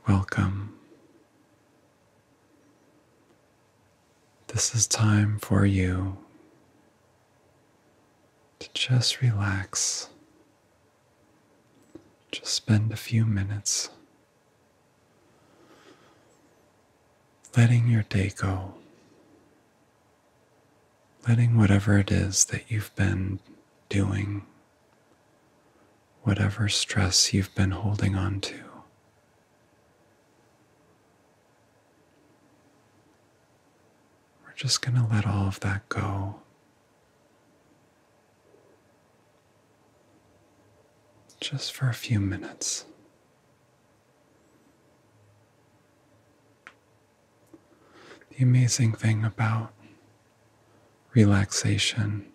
Welcome. This is time for you to just relax. Just spend a few minutes letting your day go, letting whatever it is that you've been doing, whatever stress you've been holding on to, we're just going to let all of that go. Just for a few minutes. The amazing thing about relaxation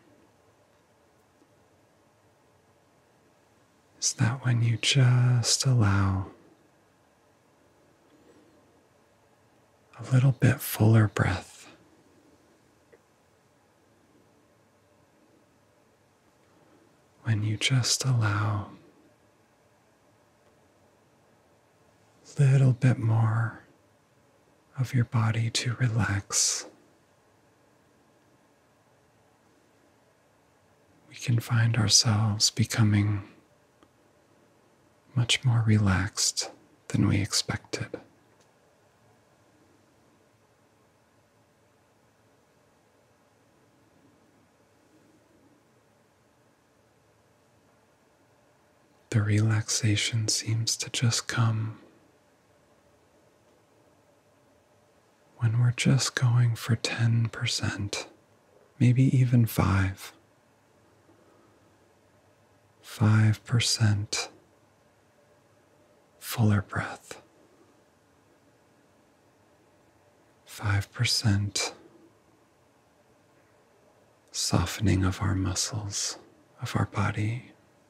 is that when you just allow a little bit fuller breath, when you just allow a little bit more of your body to relax, we can find ourselves becoming much more relaxed than we expected. The relaxation seems to just come when we're just going for 10%, maybe even 5% fuller breath, 5% softening of our muscles, of our body.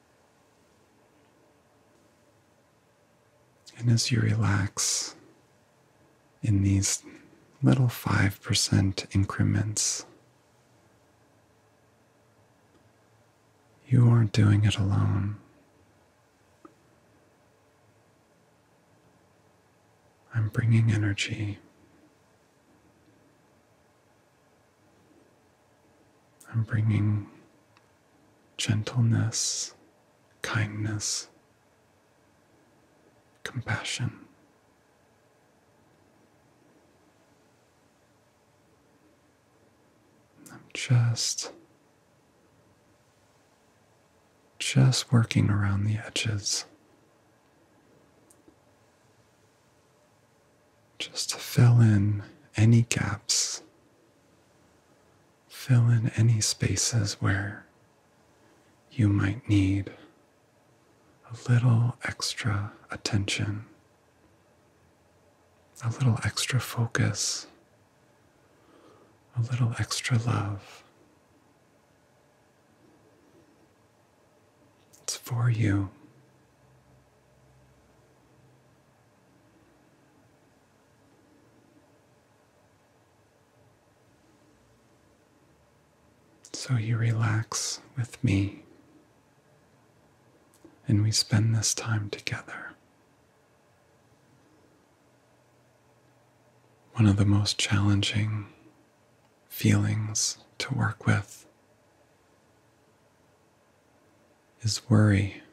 And as you relax in these little 5% increments, you aren't doing it alone. I'm bringing energy. I'm bringing gentleness, kindness, compassion. I'm just working around the edges, just to fill in any gaps, fill in any spaces where you might need a little extra attention, a little extra focus, a little extra love. It's for you. So you relax with me, and we spend this time together. One of the most challenging feelings to work with is worry.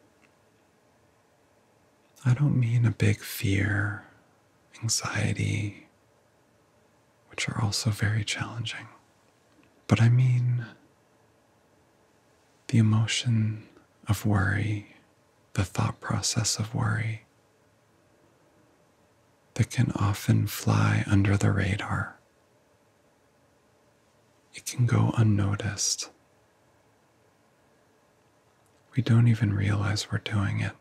I don't mean a big fear, anxiety, which are also very challenging, but I mean the emotion of worry, the thought process of worry that can often fly under the radar. It can go unnoticed. We don't even realize we're doing it,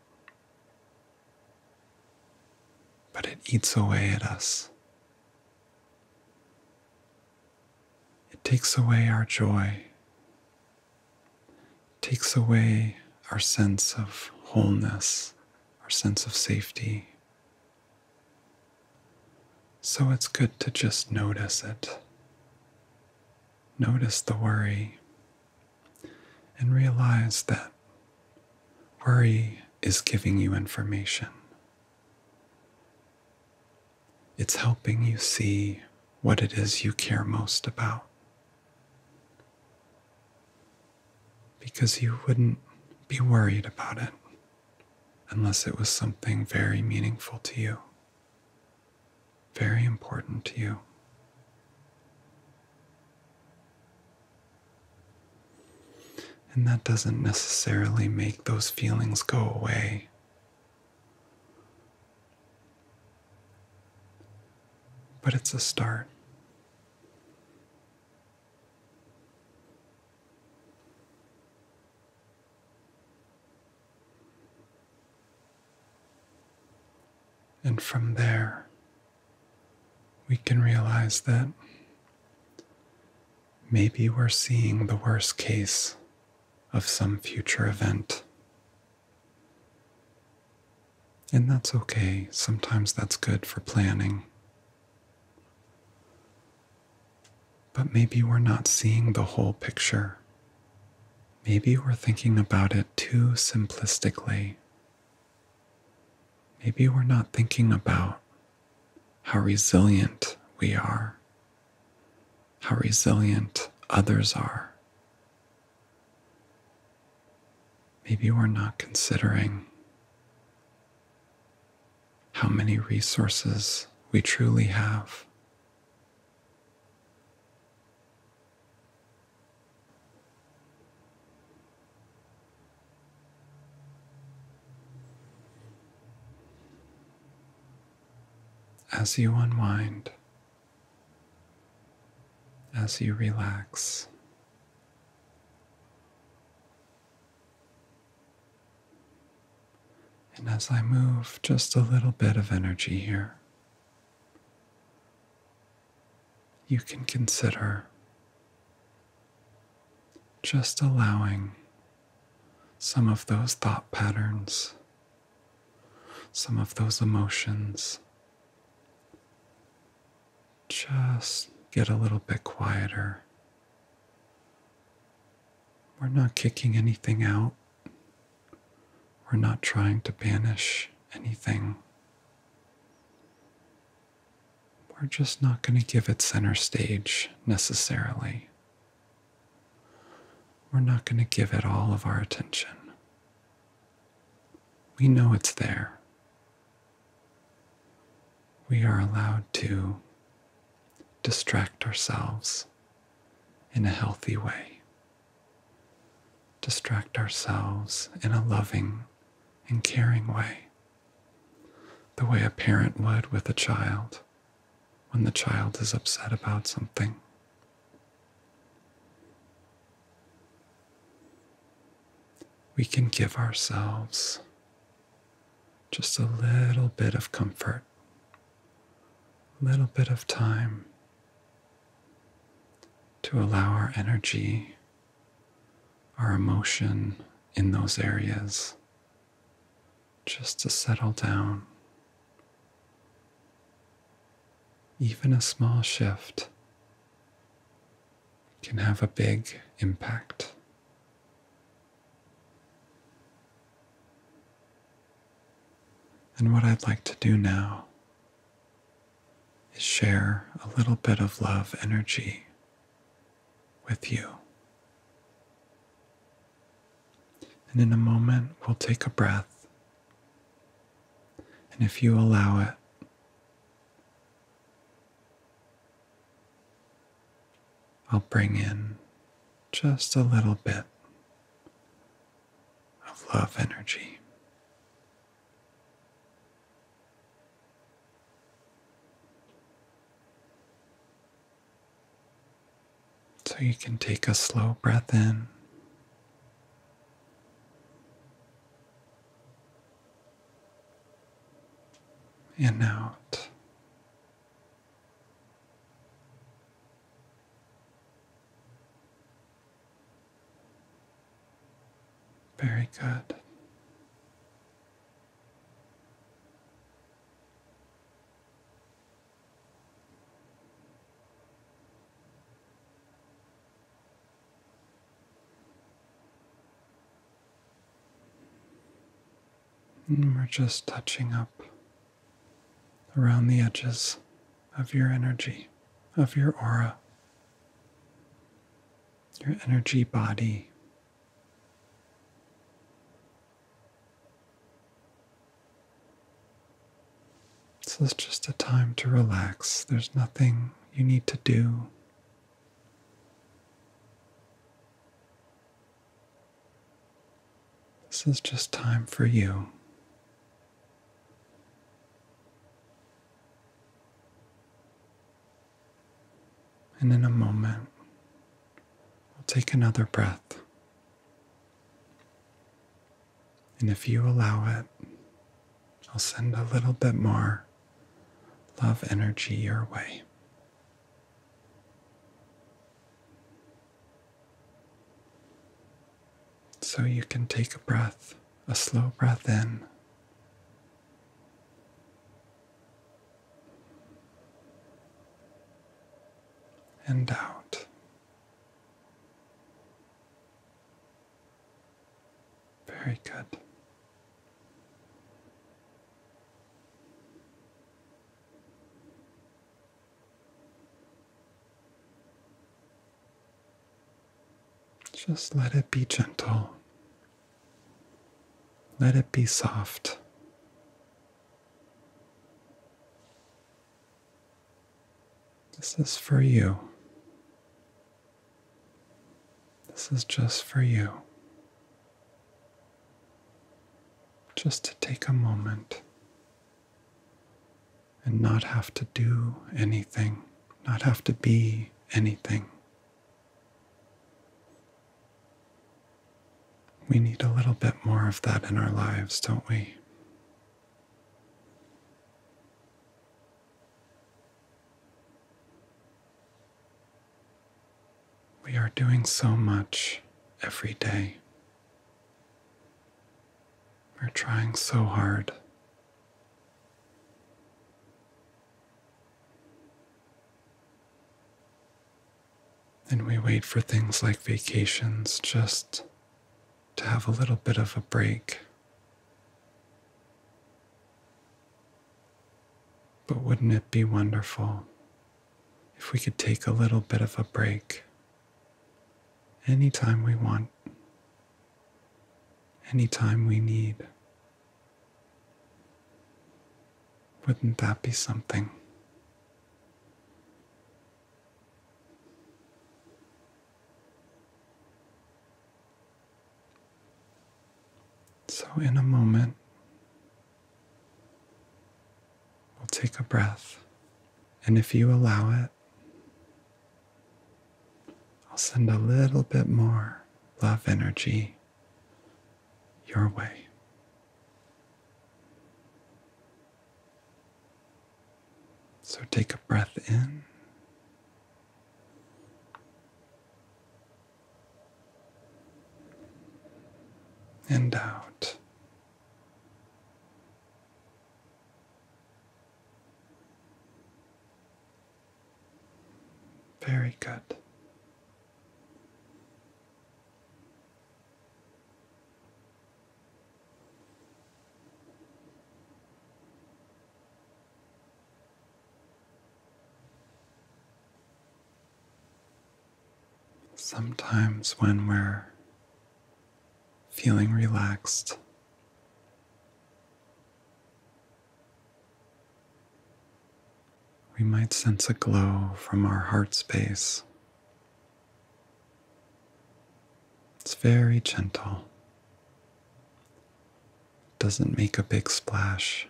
but it eats away at us. It takes away our joy. It takes away our sense of wholeness, our sense of safety. So it's good to just notice it. Notice the worry and realize that worry is giving you information. It's helping you see what it is you care most about. Because you wouldn't be worried about it unless it was something very meaningful to you, very important to you. And that doesn't necessarily make those feelings go away. But it's a start. And from there, we can realize that maybe we're seeing the worst case of some future event. And that's okay. Sometimes that's good for planning. But maybe we're not seeing the whole picture. Maybe we're thinking about it too simplistically. Maybe we're not thinking about how resilient we are, how resilient others are. Maybe we're not considering how many resources we truly have. As you unwind, as you relax, and as I move just a little bit of energy here, you can consider just allowing some of those thought patterns, some of those emotions, just get a little bit quieter. We're not kicking anything out. We're not trying to banish anything. We're just not going to give it center stage necessarily. We're not going to give it all of our attention. We know it's there. We are allowed to distract ourselves in a healthy way. Distract ourselves in a loving and caring way, the way a parent would with a child when the child is upset about something. We can give ourselves just a little bit of comfort, a little bit of time to allow our energy, our emotion in those areas just to settle down. Even a small shift can have a big impact. And what I'd like to do now is share a little bit of love energy with you. And in a moment, we'll take a breath. And if you allow it, I'll bring in just a little bit of love energy. So you can take a slow breath in and out. Very good. And we're just touching up around the edges of your energy, of your aura, your energy body. This is just a time to relax. There's nothing you need to do. This is just time for you. And in a moment, we'll take another breath. And if you allow it, I'll send a little bit more love energy your way. So you can take a breath, a slow breath in, and out. Very good. Just let it be gentle. Let it be soft. This is for you. This is just for you. Just to take a moment and not have to do anything, not have to be anything. We need a little bit more of that in our lives, don't we? We are doing so much every day. We're trying so hard. And we wait for things like vacations just to have a little bit of a break. But wouldn't it be wonderful if we could take a little bit of a break anytime we want, anytime we need? Wouldn't that be something? So in a moment, we'll take a breath, and if you allow it, I'll send a little bit more love energy your way. So take a breath in and out. Very good. Sometimes when we're feeling relaxed, we might sense a glow from our heart space. It's very gentle. Doesn't make a big splash.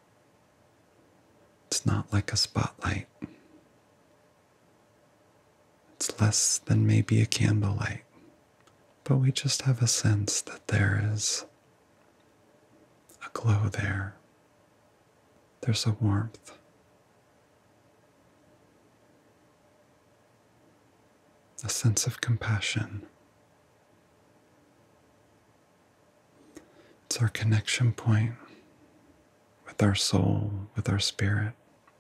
It's not like a spotlight. It's less than maybe a candlelight, but we just have a sense that there is a glow there. There's a warmth. A sense of compassion. It's our connection point with our soul, with our spirit.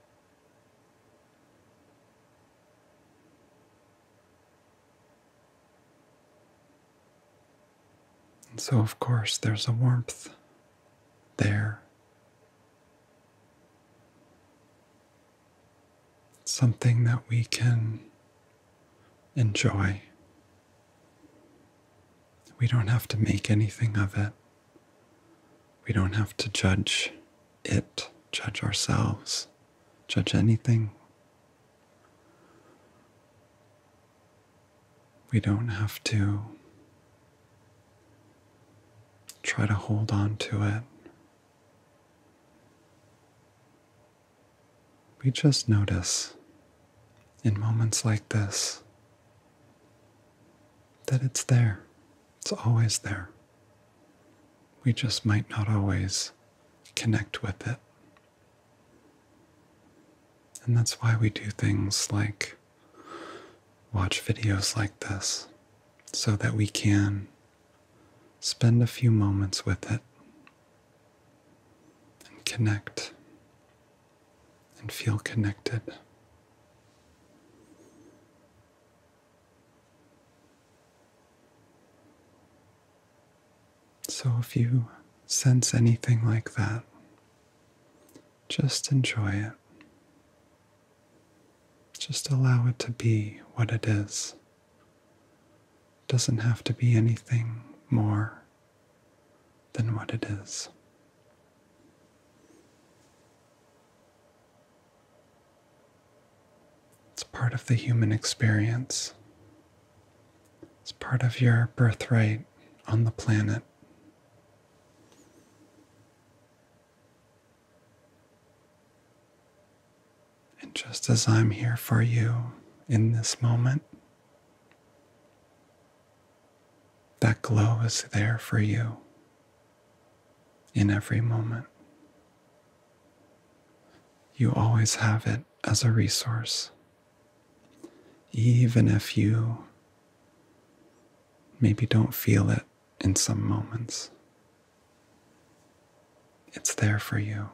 And so, of course, there's a warmth there. something that we can enjoy. We don't have to make anything of it. We don't have to judge it, judge ourselves, judge anything. We don't have to try to hold on to it. We just notice in moments like this that it's there. It's always there. We just might not always connect with it. And that's why we do things like watch videos like this, so that we can spend a few moments with it and connect and feel connected. So if you sense anything like that, just enjoy it. Just allow it to be what it is. It doesn't have to be anything more than what it is. It's part of the human experience. It's part of your birthright on the planet. And just as I'm here for you in this moment, that glow is there for you in every moment. You always have it as a resource, even if you maybe don't feel it in some moments. It's there for you.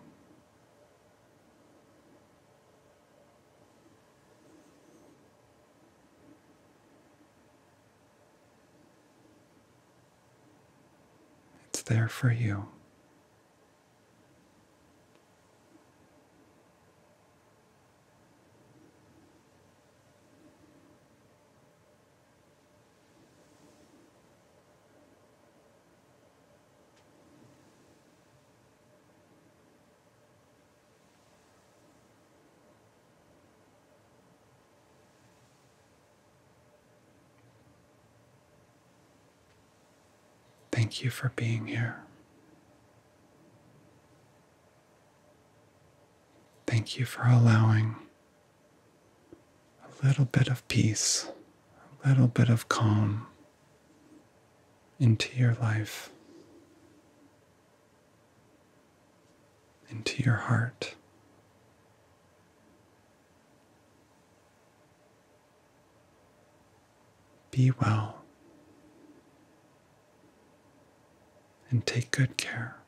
It's there for you. Thank you for being here. Thank you for allowing a little bit of peace, a little bit of calm into your life, into your heart. Be well and take good care.